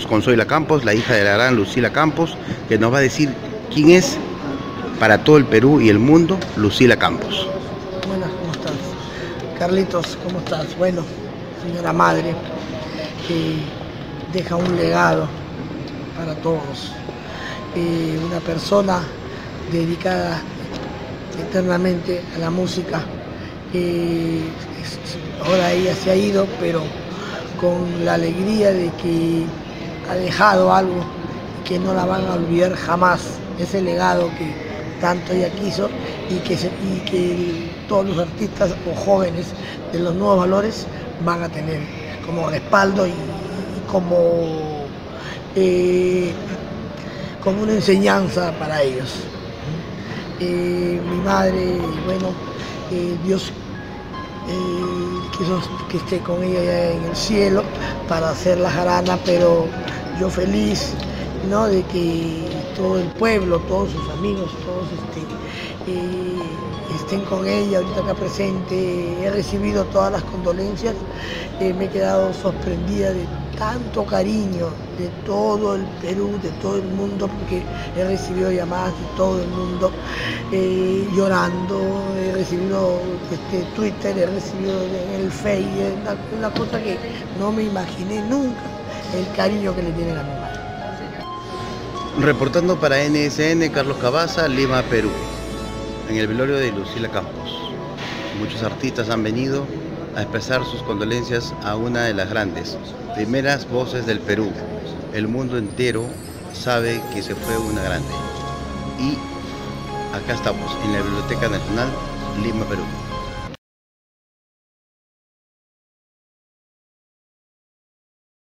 Estamos con Zoila Campos, la hija de la gran Lucila Campos, que nos va a decir quién es para todo el Perú y el mundo Lucila Campos. Buenas, ¿cómo estás? Carlitos, ¿cómo estás? Bueno, señora madre, que deja un legado para todos. Una persona dedicada eternamente a la música. Ahora ella se ha ido, pero con la alegría de que ha dejado algo que no la van a olvidar jamás, ese legado que tanto ella quiso y que todos los artistas o jóvenes de los nuevos valores van a tener como respaldo y como una enseñanza para ellos. Mi madre, bueno, Dios quiso que esté con ella allá en el cielo para hacer la jarana, pero yo feliz, ¿no?, de que todo el pueblo, todos sus amigos, todos estén con ella ahorita acá presente. He recibido todas las condolencias, me he quedado sorprendida de tanto cariño de todo el Perú, de todo el mundo, porque he recibido llamadas de todo el mundo llorando, he recibido Twitter, he recibido en el Face, una cosa que no me imaginé nunca, el cariño que le tienen a mi madre. Reportando para NSN, Carlos Cabaza, Lima, Perú, en el velorio de Lucila Campos. Muchos artistas han venido a expresar sus condolencias a una de las grandes, primeras voces del Perú. El mundo entero sabe que se fue una grande. Y acá estamos, en la Biblioteca Nacional, Lima, Perú.